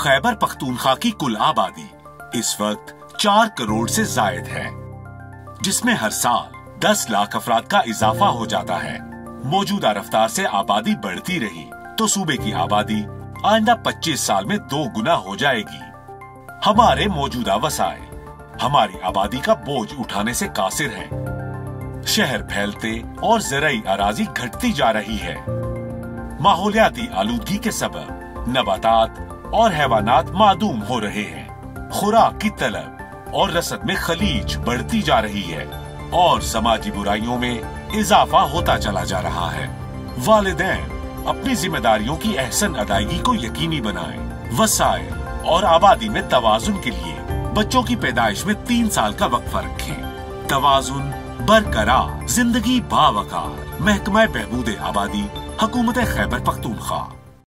खैबर पख्तूनख्वा की कुल आबादी इस वक्त 4 करोड़ से जायद है, जिसमें हर साल 10 लाख अफराद का इजाफा हो जाता है। मौजूदा रफ्तार से आबादी बढ़ती रही तो सूबे की आबादी आइंदा 25 साल में 2 गुना हो जाएगी। हमारे मौजूदा वसाइल हमारी आबादी का बोझ उठाने से कासिर हैं। शहर फैलते और ज़राई अराजी घटती जा रही है। माहौलियाती आलूदगी के सबब नबातात और हैवानात मादूम हो रहे हैं। खुराक की तलब और रसद में खलीज बढ़ती जा रही है और समाजी बुराइयों में इजाफा होता चला जा रहा है। वालिदैन अपनी जिम्मेदारियों की अहसन अदायगी को यकीनी बनाएं। वसाइल और आबादी में तवाजुन के लिए बच्चों की पैदाइश में 3 साल का वक्फा रखें। तवाजुन बरकरार, जिंदगी बावकार। महकमा बहबूद आबादी, हुकूमत खैबर पख्तूनख्वा।